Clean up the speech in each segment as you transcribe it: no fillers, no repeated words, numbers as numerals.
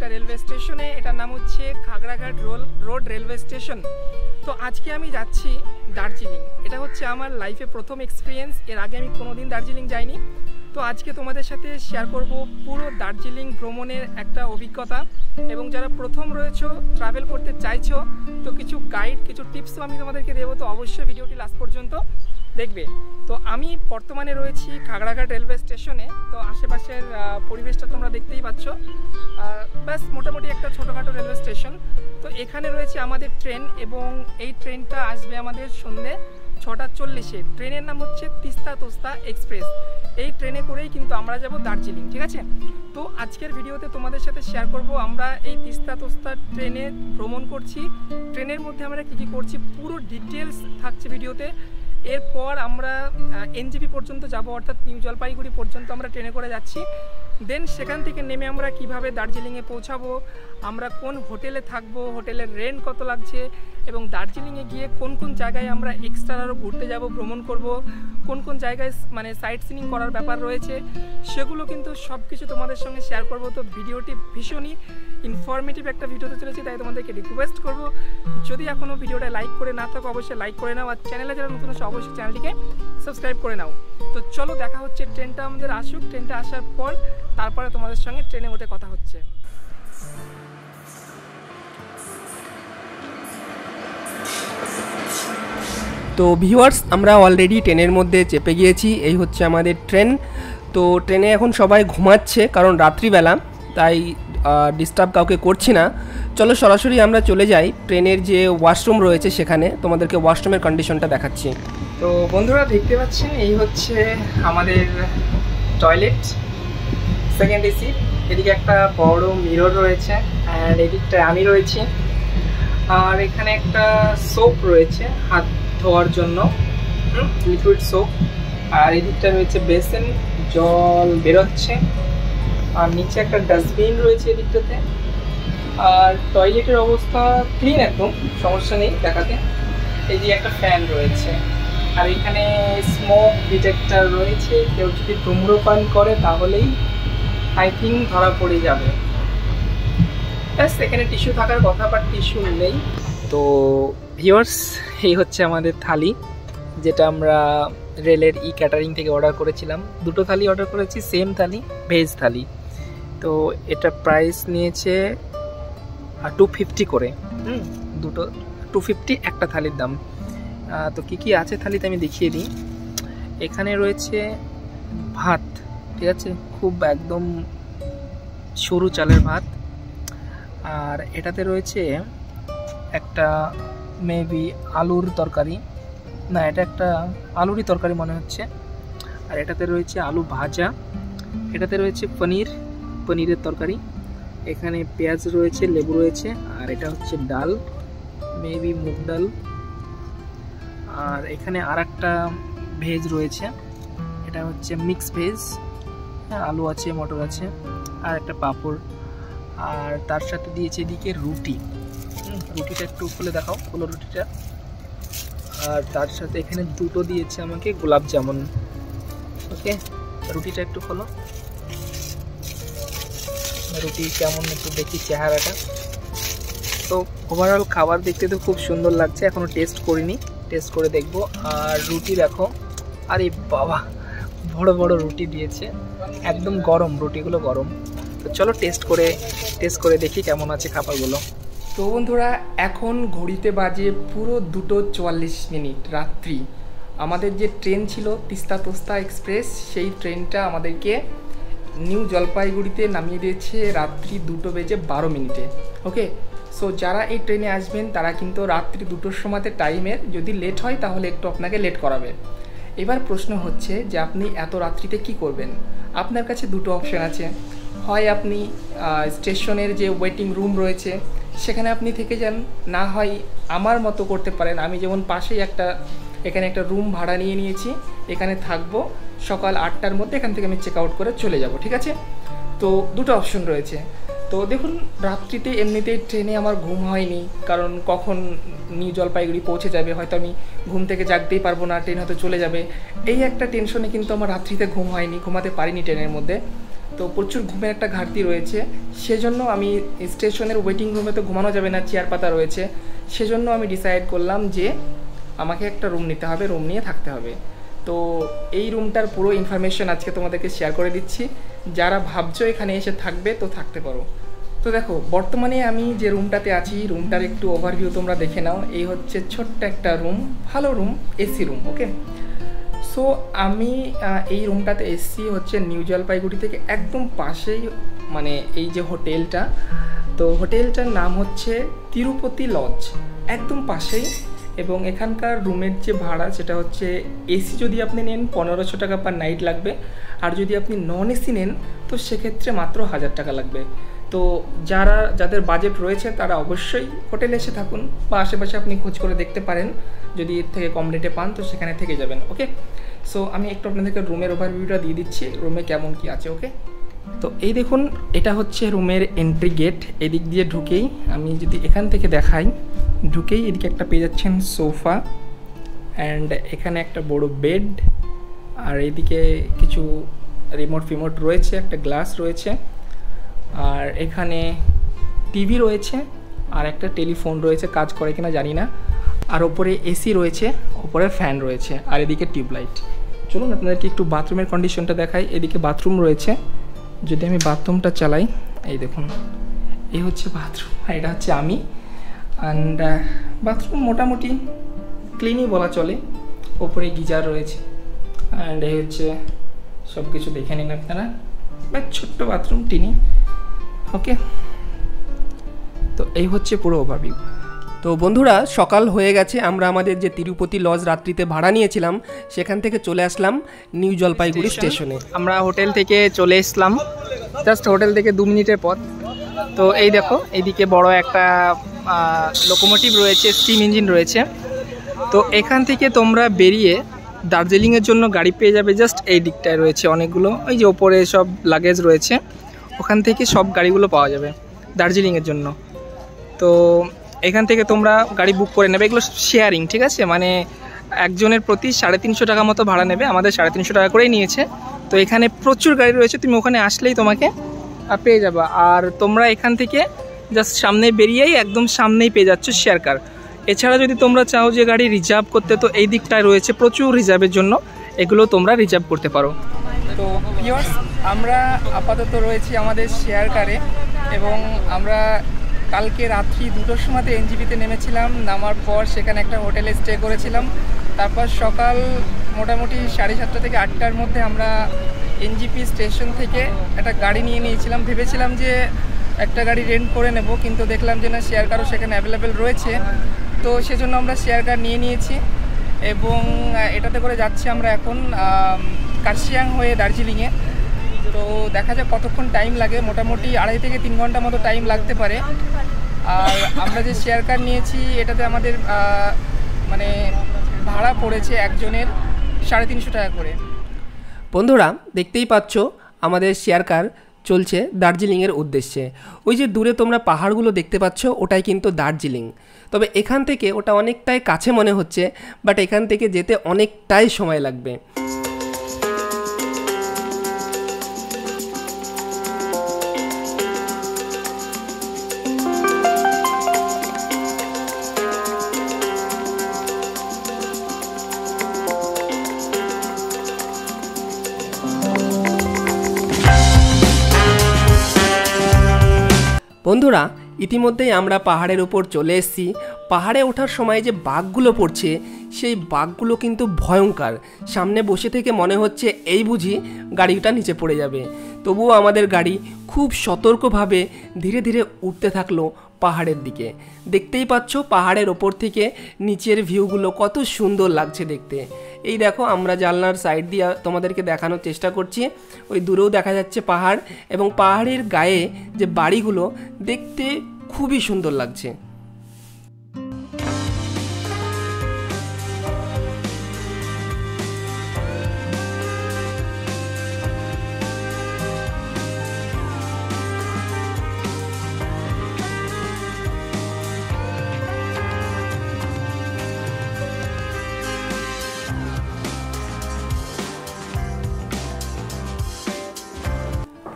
Railway স্টেশনে। এটার নাম হচ্ছে খাগড়াঘাট রোড রেলওয়ে স্টেশন। তো আজকে আমি যাচ্ছি দার্জিলিং। এটা হচ্ছে আমার লাইফে প্রথম এক্সপিরিয়েন্স, এর আগে আমি কোনোদিন দার্জিলিং যাইনি। তো আজকে তোমাদের সাথে শেয়ার করব পুরো দার্জিলিং ভ্রমণের একটা অভিজ্ঞতা, এবং যারা প্রথম রয়েছো, ট্রাভেল করতে চাইছো, তো কিছু গাইড, কিছু টিপসও আমি তোমাদেরকে দেবো। তো অবশ্যই ভিডিওটি লাস্ট পর্যন্ত দেখবে। তো আমি বর্তমানে রয়েছি খাগড়াঘাট রেলওয়ে স্টেশনে। তো আশেপাশের পরিবেশটা তোমরা দেখতেই পাচ্ছ। ব্যাস মোটামুটি একটা ছোটোখাটো রেলওয়ে স্টেশন। তো এখানে রয়েছে আমাদের ট্রেন, এবং এই ট্রেনটা আসবে আমাদের সন্ধ্যে 6:40-এ। ট্রেনের নাম হচ্ছে তিস্তা তোস্তা এক্সপ্রেস। এই ট্রেনে করেই কিন্তু আমরা যাব দার্জিলিং, ঠিক আছে? তো আজকের ভিডিওতে তোমাদের সাথে শেয়ার করব আমরা এই তিস্তা তোস্তা ট্রেনে ভ্রমণ করছি। ট্রেনের মধ্যে আমরা কী কী করছি পুরো ডিটেলস থাকছে ভিডিওতে। এরপর আমরা এনজেপি পর্যন্ত যাব, অর্থাৎ নিউ জলপাইগুড়ি পর্যন্ত আমরা ট্রেনে করে যাচ্ছি। দেন সেখান থেকে নেমে আমরা কিভাবে দার্জিলিংয়ে পৌঁছাবো, আমরা কোন হোটেলে থাকবো, হোটেলের রেন্ট কত লাগছে, এবং দার্জিলিংয়ে গিয়ে কোন কোন জায়গায় আমরা এক্সট্রা আরও ঘুরতে যাব, ভ্রমণ করব, কোন কোন জায়গায় মানে সাইট সিনিং করার ব্যাপার রয়েছে, সেগুলো কিন্তু সব কিছু তোমাদের সঙ্গে শেয়ার করব। তো ভিডিওটি ভীষণই ইনফরমেটিভ একটা ভিডিওতে চলেছি, তাই তোমাদেরকে রিকোয়েস্ট করব, যদি এখনও ভিডিওটা লাইক করে না থাকো অবশ্যই লাইক করে নাও, আর চ্যানেলে যারা নতুন আছে অবশ্যই চ্যানেলটিকে সাবস্ক্রাইব করে নাও। তো চলো দেখা হচ্ছে, ট্রেনটা আমাদের আসুক। ট্রেনটা আসার পর তারপরে তোমাদের সঙ্গে ট্রেনে উঠে কথা হচ্ছে। তো ভিউয়ার্স, আমরা অলরেডি ট্রেনের মধ্যে চেপে গিয়েছি। এই হচ্ছে আমাদের ট্রেন। তো ট্রেনে এখন সবাই ঘুমাচ্ছে, কারণ রাত্রিবেলা, তাই ডিস্টার্ব কাউকে করছি না। চলো সরাসরি আমরা চলে যাই ট্রেনের যে ওয়াশরুম রয়েছে সেখানে, তোমাদেরকে ওয়াশরুমের কন্ডিশনটা দেখাচ্ছি। তো বন্ধুরা দেখতে পাচ্ছেন, এই হচ্ছে আমাদের টয়লেট, সেকেন্ড এসি। এদিকে একটা বড় মিরর রয়েছে, অ্যান্ড এদিকটায় আমি রয়েছি। আর এখানে একটা সোপ রয়েছে হাত ধোয়ার জন্য, লিকুইড সোপ। আর এদিকটা রয়েছে বেসিন, জল বেরোচ্ছে। আর নিচে একটা ডাস্টবিন রয়েছে এদিকটাতে। আর টয়লেটের অবস্থা ক্লিন, একদম সমস্যা নেই দেখাতে। এই যে একটা ফ্যান রয়েছে, আর এখানে স্মোক ডিটেক্টর রয়েছে। কেউ যদি ধূম্রপান করে তাহলেই আই থিঙ্ক ধরা পড়ে যাবে। ব্যাস, এখানে টিস্যু থাকার কথা, বাট টিস্যু নেই। তো ভিউয়ার্স, এই হচ্ছে আমাদের থালি, যেটা আমরা রেলের ক্যাটারিং থেকে অর্ডার করেছিলাম। দুটো থালি অর্ডার করেছি, সেম থালি, ভেজ থালি। তো এটা প্রাইস নিয়েছে 250 করে, দুটো 250 একটা থালির দাম। তো কি কি আছে থালিতে আমি দেখিয়ে দিই। এখানে রয়েছে ভাত, ঠিক আছে, খুব একদম সরু চালের ভাত। আর এটাতে রয়েছে একটা মেবি আলুর তরকারি, না এটা একটা আলুরই তরকারি মনে হচ্ছে। আর এটাতে রয়েছে আলু ভাজা, এটাতে রয়েছে পনিরের তরকারি, এখানে পেঁয়াজ রয়েছে, লেবু রয়েছে। আর এটা হচ্ছে ডাল, মেবি মুগ ডাল। আর এখানে আর একটা ভেজ রয়েছে, এটা হচ্ছে মিক্স ভেজ, হ্যাঁ, আলু আছে, মটর আছে, আর একটা পাঁপড়। আর তার সাথে দিয়েছে এদিকে রুটি। রুটিটা একটু খুলে দেখাও, খোলো রুটিটা। আর তার সাথে এখানে দুটো দিয়েছে আমাকে গোলাপ জামুন। ওকে, রুটিটা একটু খোলো। রুটি কেমন একটু দেখি চেহারাটা। তো ওভারঅল খাবার দেখতে তো খুব সুন্দর লাগছে, এখনো টেস্ট করিনি, টেস্ট করে দেখব। আর রুটি দেখো, আরে বাবা, বড় বড় রুটি দিয়েছে, একদম গরম, রুটিগুলো গরম। তো চলো টেস্ট করে দেখি কেমন আছে খাবারগুলো। তো বন্ধুরা, এখন ঘড়িতে বাজে পুরো 2:44 রাত্রি। আমাদের যে ট্রেন ছিল তিস্তা তোস্তা এক্সপ্রেস, সেই ট্রেনটা আমাদেরকে নিউ জলপাইগুড়িতে নামিয়ে দিয়েছে রাত্রি 2:12। ওকে, সো যারা এই ট্রেনে আসবেন তারা কিন্তু রাত্রি 2টোর সময়তে টাইমের, যদি লেট হয় তাহলে একটু আপনাকে লেট করাবে। এবার প্রশ্ন হচ্ছে যে আপনি এত রাত্রিতে কি করবেন? আপনার কাছে দুটো অপশান আছে। হয় আপনি স্টেশনের যে ওয়েটিং রুম রয়েছে সেখানে আপনি থেকে যান, না হয় আমার মতো করতে পারেন। আমি যেমন পাশেই এখানে একটা রুম ভাড়া নিয়ে নিয়েছি, এখানে থাকবো। সকাল 8টার মধ্যে এখান থেকে আমি চেক আউট করে চলে যাব, ঠিক আছে? তো দুটো অপশন রয়েছে। তো দেখুন, রাত্রিতে এমনিতেই ট্রেনে আমার ঘুম হয়নি, কারণ কখন নিউ জলপাইগুড়ি পৌঁছে যাবে, হয়তো আমি ঘুম থেকে জাগতেই পারবো না, ট্রেন হয়তো চলে যাবে, এই একটা টেনশনে কিন্তু আমার রাত্রিতে ঘুম হয়নি, ঘুমাতে পারিনি ট্রেনের মধ্যে। তো প্রচুর ঘুমের একটা ঘাটতি রয়েছে, সেজন্য আমি স্টেশনের ওয়েটিং রুমে তো ঘুমানো যাবে না, চেয়ার পাতা রয়েছে, সেজন্য আমি ডিসাইড করলাম যে আমাকে একটা রুম নিতে হবে, রুম নিয়ে থাকতে হবে। তো এই রুমটার পুরো ইনফরমেশন আজকে তোমাদেরকে শেয়ার করে দিচ্ছি। যারা ভাবছো এখানে এসে থাকবে তো থাকতে পারো। তো দেখো বর্তমানে আমি যে রুমটাতে আছি, রুমটার একটু ওভারভিউ তোমরা দেখে নাও। এই হচ্ছে ছোট্ট একটা রুম, ভালো room, AC room. Okay, so আমি এই রুমটাতে এসছি হচ্ছে নিউ জলপাইগুড়ি থেকে একদম পাশেই, মানে এই যে হোটেলটা, তো হোটেলটার নাম হচ্ছে তিরুপতি লজ, একদম পাশেই। এবং এখানকার রুমের যে ভাড়া সেটা হচ্ছে এসি যদি আপনি নেন 1500 টাকা পার নাইট লাগবে, আর যদি আপনি নন এসি নেন তো সেক্ষেত্রে মাত্র 1000 টাকা লাগবে। তো যাদের বাজেট রয়েছে তারা অবশ্যই হোটেলে এসে থাকুন, বা আশেপাশে আপনি খোঁজ করে দেখতে পারেন, যদি এর থেকে কম রেটে পান তো সেখানে থেকে যাবেন। ওকে, সো আমি একটু আপনাদেরকে রুমের ওভারভিউটা দিয়ে দিচ্ছি, রুমে কেমন কি আছে। ওকে, তো এই দেখুন এটা হচ্ছে রুমের এন্ট্রি গেট। এদিক দিয়ে ঢুকেই আমি যদি এখান থেকে দেখাই, ঢুকেই এদিকে একটা পেয়ে যাচ্ছেন সোফা, অ্যান্ড এখানে একটা বড় বেড, আর এইদিকে কিছু রিমোট রয়েছে, একটা গ্লাস রয়েছে, আর এখানে টিভি রয়েছে, আর একটা টেলিফোন রয়েছে, কাজ করে কিনা জানি না, আর ওপরে এসি রয়েছে, ওপরে ফ্যান রয়েছে, আর এদিকে টিউবলাইট। চলুন আপনাদেরকে একটু বাথরুমের কন্ডিশনটা দেখাই। এদিকে বাথরুম রয়েছে, যদি আমি বাথরুমটা চালাই, এই দেখুন এই হচ্ছে বাথরুম, আর এটা হচ্ছে আমি। অ্যান্ড বাথরুম মোটামুটি ক্লিনই বলা চলে, ওপরে গিজার রয়েছে, অ্যান্ড এই হচ্ছে সব কিছু দেখে নিন আপনারা, বা ছোট্ট বাথরুম টিনি। ওকে, তো এই হচ্ছে পুরো ওভারভিউ। তো বন্ধুরা সকাল হয়ে গেছে, আমরা আমাদের যে তিরুপতি লজ রাত্রিতে ভাড়া নিয়েছিলাম সেখান থেকে চলে আসলাম নিউ জলপাইগুড়ি স্টেশনে। আমরা হোটেল থেকে চলে এসলাম, জাস্ট হোটেল থেকে 2 মিনিটের পথ। তো এই দেখো এইদিকে বড় একটা লোকোমোটিভ রয়েছে, স্টিম ইঞ্জিন রয়েছে। তো এখান থেকে তোমরা বেরিয়ে দার্জিলিংয়ের জন্য গাড়ি পেয়ে যাবে, জাস্ট এই দিকটায় রয়েছে অনেকগুলো, ওই যে ওপরে সব লাগেজ রয়েছে, ওখান থেকে সব গাড়িগুলো পাওয়া যাবে দার্জিলিংয়ের জন্য। তো এখান থেকে তোমরা গাড়ি বুক করে নেবে, এগুলো শেয়ারিং, ঠিক আছে, মানে একজনের প্রতি 350 টাকা মতো ভাড়া নেবে, আমাদের 350 টাকা করেই নিয়েছে। তো এখানে প্রচুর গাড়ি রয়েছে, তুমি ওখানে আসলেই তোমাকে পেয়ে যাবে। আর তোমরা এখান থেকে জাস্ট সামনে বেরিয়েই একদম সামনেই পেয়ে যাচ্ছ শেয়ার কার। এছাড়া যদি তোমরা চাও যে গাড়ি রিজার্ভ করতে, তো এই দিকটায় রয়েছে প্রচুর রিজার্ভের জন্য, এগুলো তোমরা রিজার্ভ করতে পারো। তো ভিউয়ার্স আমরা আপাতত রয়েছি আমাদের শেয়ার কারে, এবং আমরা কালকে রাত্রি 2টোর সময়তে এনজিপিতে নেমেছিলাম, নামার পর সেখানে একটা হোটেলে স্টে করেছিলাম। তারপর সকাল মোটামুটি 7:30 থেকে 8টার মধ্যে আমরা এনজিপি স্টেশন থেকে একটা গাড়ি নিয়ে নিয়েছিলাম। ভেবেছিলাম যে একটা গাড়ি রেন্ট করে নেব, কিন্তু দেখলাম যে না, শেয়ার কারও সেখানে অ্যাভেলেবেল রয়েছে, তো সেজন্য আমরা শেয়ার কার নিয়ে নিয়েছি, এবং এটাতে করে যাচ্ছি আমরা এখন কার্শিয়াং হয়ে দার্জিলিংয়ে। তো দেখা যাক কতক্ষণ টাইম লাগে, মোটামুটি 2.5 থেকে 3 ঘন্টা মতো টাইম লাগতে পারে। আর আমরা যে শেয়ার কার নিয়েছি এটাতে আমাদের মানে ভাড়া পড়েছে একজনের 350 টাকা করে। বন্ধুরা দেখতেই পাচ্ছ আমাদের শেয়ার কার চলছে দার্জিলিংয়ের উদ্দেশ্যে। ওই যে দূরে তোমরা পাহাড়গুলো দেখতে পাচ্ছ, ওটাই কিন্তু দার্জিলিং। তবে এখান থেকে ওটা অনেকটাই কাছে মনে হচ্ছে, বাট এখান থেকে যেতে অনেকটাই সময় লাগবে। বন্ধুরা ইতিমধ্যেই আমরা পাহাড়ের উপর চলে এসেছি। পাহাড়ে ওঠার সময় যে বাঘগুলো পড়ছে সেই বাঘগুলো কিন্তু ভয়ঙ্কর। সামনে বসে থেকে মনে হচ্ছে এই বুঝি গাড়িটা নিচে পড়ে যাবে, তবুও আমাদের গাড়ি খুব সতর্কভাবে ধীরে ধীরে উঠতে থাকলো পাহাড়ের দিকে। দেখতেই পাচ্ছ পাহাড়ের ওপর থেকে নিচের ভিউগুলো কত সুন্দর লাগছে দেখতে। এই দেখো আমরা জানলার সাইড দিয়ে তোমাদেরকে দেখানোর চেষ্টা করছি, ওই দূরেও দেখা যাচ্ছে পাহাড়, এবং পাহাড়ের গায়ে যে বাড়িগুলো দেখতে খুবই সুন্দর লাগছে।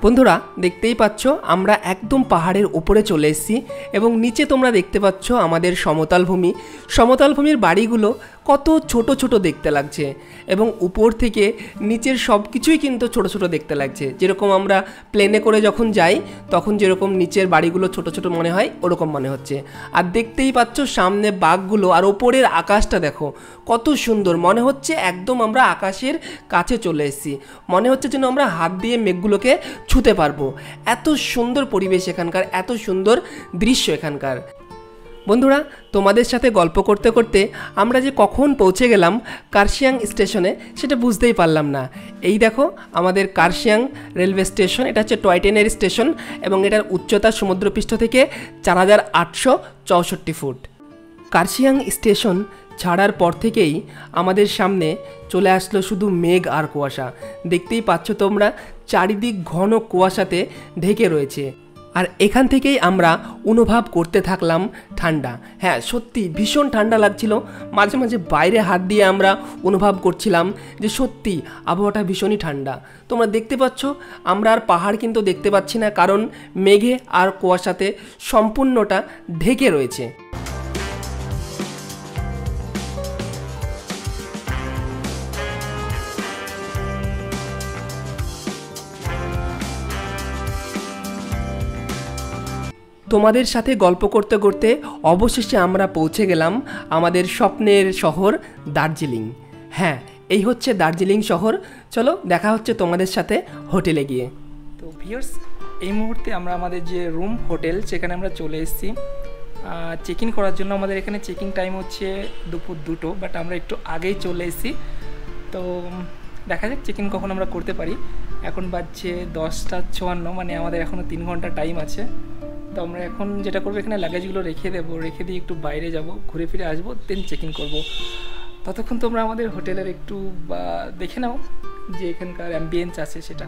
বন্ধুরা দেখতেই পাচ্ছ আমরা একদম পাহাড়ের উপরে চলে এসেছি এবং নিচে তোমরা দেখতে পাচ্ছ আমাদের সমতল ভূমির বাড়িগুলো কত ছোট ছোট দেখতে লাগছে এবং উপর থেকে নিচের সব কিছুই কিন্তু ছোট ছোট দেখতে লাগছে। যেরকম আমরা প্লেনে করে যখন যাই তখন যেরকম নিচের বাড়িগুলো ছোট ছোট মনে হয় ওরকম মনে হচ্ছে। আর দেখতেই পাচ্ছ সামনে বাঘগুলো, আর ওপরের আকাশটা দেখো কত সুন্দর, মনে হচ্ছে একদম আমরা আকাশের কাছে চলে এসেছি, মনে হচ্ছে যেন আমরা হাত দিয়ে মেঘগুলোকে ছুঁতে পারবো। এত সুন্দর পরিবেশ এখানকার, এত সুন্দর দৃশ্য এখানকার। বন্ধুরা তোমাদের সাথে গল্প করতে করতে আমরা যে কখন পৌঁছে গেলাম কার্শিয়াং স্টেশনে সেটা বুঝতেই পারলাম না। এই দেখো আমাদের কার্শিয়াং রেলওয়ে স্টেশন, এটা হচ্ছে টয় ট্রেনের স্টেশন এবং এটার উচ্চতা সমুদ্রপৃষ্ঠ থেকে 4864 ফুট। কার্শিয়াং স্টেশন ছাড়ার পর থেকেই আমাদের সামনে চলে আসলো শুধু মেঘ আর কুয়াশা। দেখতেই পাচ্ছ তোমরা চারিদিক ঘন কুয়াশাতে ঢেকে রয়েছে। আর এখান থেকেই আমরা অনুভব করতে থাকলাম ঠান্ডা। হ্যাঁ সত্যি ভীষণ ঠান্ডা লাগছিল, মাঝে মাঝে বাইরে হাত দিয়ে আমরা অনুভব করছিলাম যে সত্যি আবহাওয়াটা ভীষণই ঠান্ডা। তোমরা দেখতে পাচ্ছ আমরা আর পাহাড় কিন্তু দেখতে পাচ্ছি না, কারণ মেঘে আর কুয়াশাতে সম্পূর্ণটা ঢেকে রয়েছে। তোমাদের সাথে গল্প করতে করতে অবশেষে আমরা পৌঁছে গেলাম আমাদের স্বপ্নের শহর দার্জিলিং। হ্যাঁ এই হচ্ছে দার্জিলিং শহর। চলো দেখা হচ্ছে তোমাদের সাথে হোটেলে গিয়ে। তো ভিউয়ার্স এই মুহূর্তে আমরা আমাদের যে রুম হোটেল সেখানে আমরা চলে এসেছি চেক ইন করার জন্য। আমাদের এখানে চেকিং টাইম হচ্ছে দুপুর 2টো, বাট আমরা একটু আগেই চলে এসেছি। তো দেখা যাক চেক ইন কখন আমরা করতে পারি। এখন বাজছে 10:54, মানে আমাদের এখনও 3 ঘন্টা টাইম আছে। তো আমরা এখন যেটা করবো এখানে লাগেজগুলো রেখে দেবো, রেখে দিয়ে একটু বাইরে যাব, ঘুরে ফিরে আসবো, দেন চেক ইন করবো। ততক্ষণ তোমরা আমাদের হোটেলের একটু দেখে নাও যে এখানকার অ্যাম্বিয়েন্স আছে সেটা।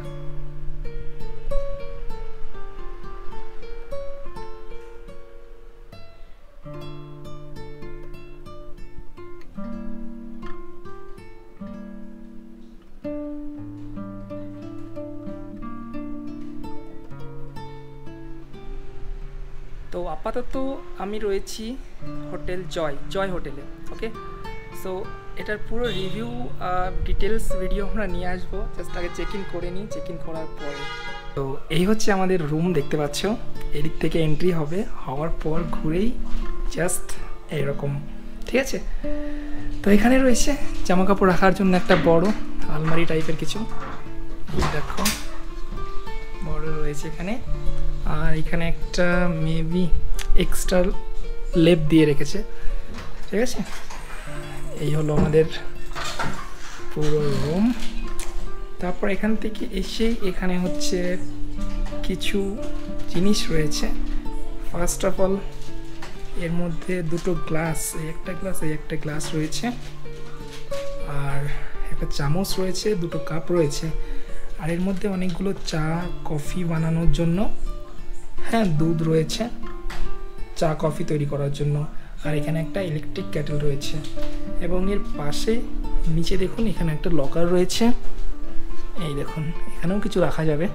তো আপাতত আমি রয়েছি হোটেল জয় হোটেলে। ওকে, সো এটার পুরো রিভিউ ডিটেলস ভিডিও আমরা নিয়ে আসবো, জাস্ট আগে চেক ইন করে নিই। চেক ইন করার পরে তো এই হচ্ছে আমাদের রুম, দেখতে পাচ্ছ এদিক থেকে এন্ট্রি হবে, হওয়ার পর ঘুরেই জাস্ট এইরকম, ঠিক আছে। তো এখানে রয়েছে জামা কাপড় রাখার জন্য একটা বড় আলমারি টাইপের কিছু, দেখো বড় রয়েছে এখানে। আর এখানে একটা মেবি এক্সট্রা লেপ দিয়ে রেখেছে, ঠিক আছে। এই হলো আমাদের পুরো রুম। তারপর এখান থেকে এসেই এখানে হচ্ছে কিছু জিনিস রয়েছে। ফার্স্ট অফ অল এর মধ্যে দুটো গ্লাস, এই একটা গ্লাস রয়েছে, আর একটা চামচ রয়েছে, দুটো কাপ রয়েছে। আর এর মধ্যে অনেকগুলো চা কফি বানানোর জন্য, হ্যাঁ দুধ রয়েছে চা কফি তৈরি করার জন্য। আর এখানে একটা ইলেকট্রিক কেটেল রয়েছে এবং এর পাশে নিচে দেখুন এখানে একটা লকার রয়েছে। এই দেখুন এখানেও কিছু রাখা যাবে।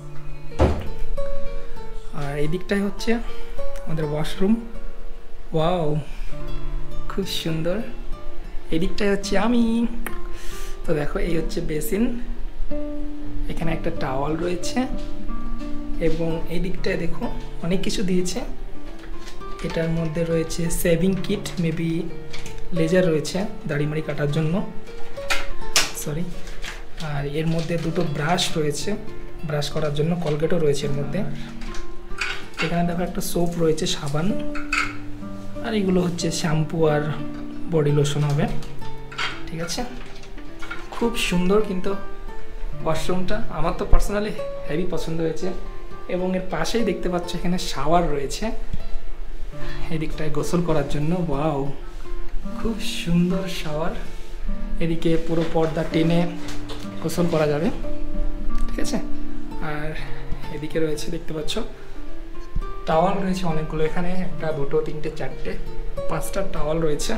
আর এই দিকটাই হচ্ছে আমাদের ওয়াশরুম। ওয়াও খুব সুন্দর। এই দিকটাই হচ্ছে আমি। তো দেখো এই হচ্ছে বেসিন, এখানে একটা টাওয়াল রয়েছে এবং এই দিকটায় দেখো অনেক কিছু দিয়েছে। এটার মধ্যে রয়েছে শেভিং কিট, মেবি লেজার রয়েছে দাড়ি কাটার জন্য, সরি। আর এর মধ্যে দুটো ব্রাশ রয়েছে ব্রাশ করার জন্য, কলগেটও রয়েছে এর মধ্যে। এখানে দেখো একটা সোপ রয়েছে, সাবান, আর এগুলো হচ্ছে শ্যাম্পু আর বডি লোশন হবে, ঠিক আছে। খুব সুন্দর কিন্তু ওয়াশরুমটা, আমার তো পার্সোনালি হেভি পছন্দ হয়েছে। এবং এর পাশেই দেখতে পাচ্ছ এখানে শাওয়ার রয়েছে এদিকটায় গোসল করার জন্য। ওয়াও খুব সুন্দর শাওয়ার। এদিকে পুরো পর্দা টেনে গোসল করা যাবে, ঠিক আছে। আর এদিকে রয়েছে দেখতে পাচ্ছ টাওয়াল রয়েছে অনেকগুলো, এখানে একটা দুটো তিনটে চারটে 5টা টাওয়াল রয়েছে।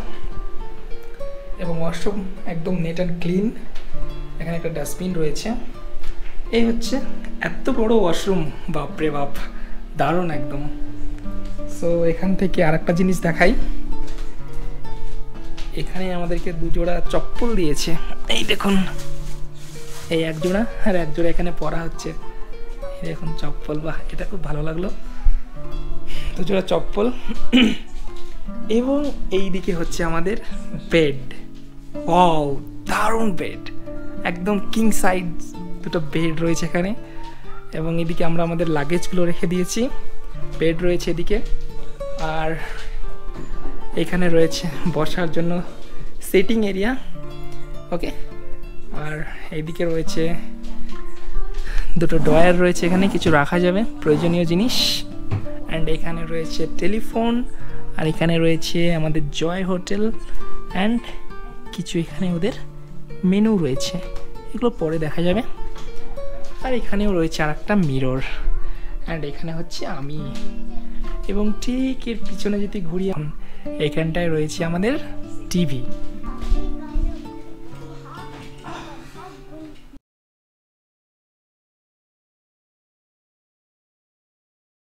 এবং ওয়াশরুম একদম নেট অ্যান্ড ক্লিন। এখানে একটা ডাস্টবিন রয়েছে এই হচ্ছে এত বড় ওয়াশরুম, বাপরে বাপ, দারুণ একদম। সো এখান থেকে আরেকটা জিনিস দেখাই, এখানে আমাদেরকে 2 জোড়া চপ্পল দিয়েছে, এই দেখুন, এই 1 জোড়া আর 1 জোড়া এখানে পরা হচ্ছে, এই দেখুন চপ্পল, বাহ এটা খুব ভালো লাগলো, 2 জোড়া চপ্পল। এবং এই দিকে হচ্ছে আমাদের বেড, ওয়াও দারুণ বেড, একদম কিং সাইজ 2টো বেড রয়েছে এখানে। এবং এদিকে আমরা আমাদের লাগেজগুলো রেখে দিয়েছি, বেড রয়েছে এদিকে, আর এখানে রয়েছে বসার জন্য সিটিং এরিয়া, ওকে। আর এইদিকে রয়েছে 2টো ড্রয়ার রয়েছে, এখানে কিছু রাখা যাবে প্রয়োজনীয় জিনিস। অ্যান্ড এখানে রয়েছে টেলিফোন, আর এখানে রয়েছে আমাদের জয় হোটেল, অ্যান্ড কিছু এখানে ওদের মেনু রয়েছে, এগুলো পরে দেখা যাবে। আর এখানেও রয়েছে আর একটা মিরর, অ্যান্ড এখানে হচ্ছে আমি, এবং ঠিক এর পিছনে যদি ঘুরি, এখানটায় রয়েছে আমাদের টিভি।